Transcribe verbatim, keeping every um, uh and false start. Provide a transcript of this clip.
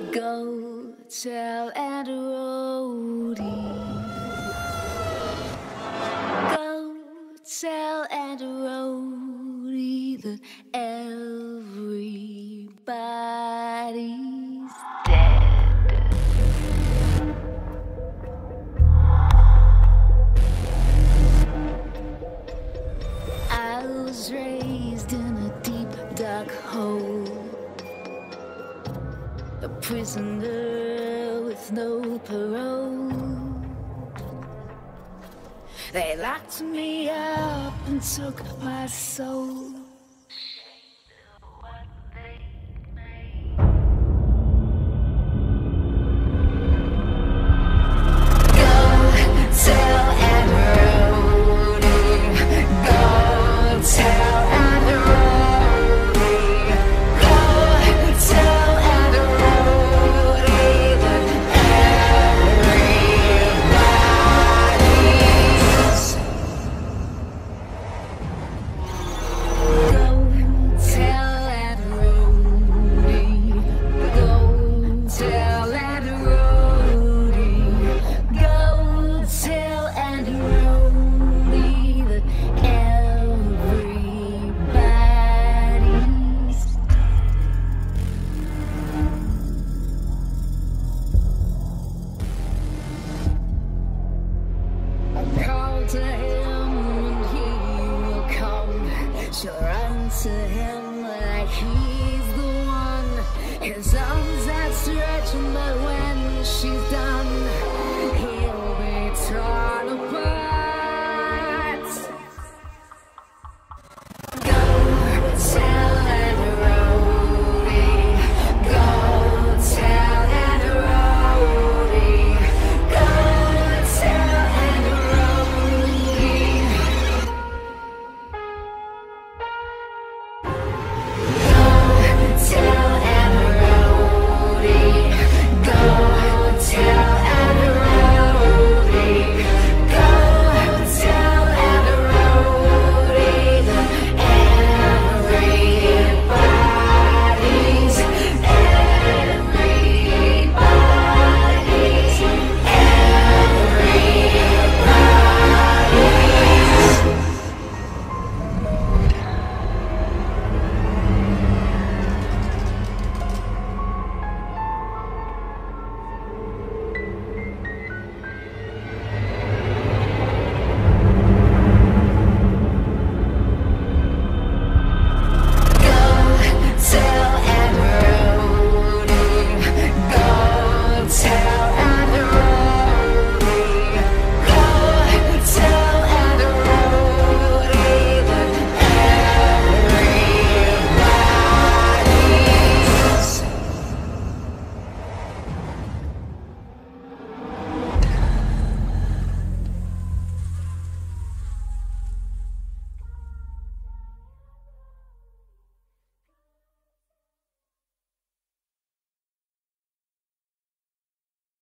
Go tell and roadie. Go tell and roadie that everybody's dead. I was raised in a deep dark hole, a prisoner with no parole. They locked me up and took my soul. To him and he will come. She'll run to him like he's the one. His arms outstretched, but when she's done,